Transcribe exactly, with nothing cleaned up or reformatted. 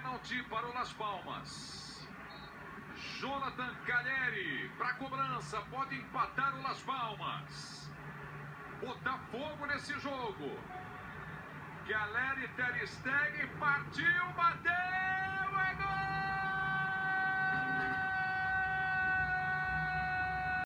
Pênalti para o Las Palmas. Jonathan Calheri para a cobrança. Pode empatar o Las Palmas. Botar fogo nesse jogo. Calheri, Ter Stegen, partiu, bateu!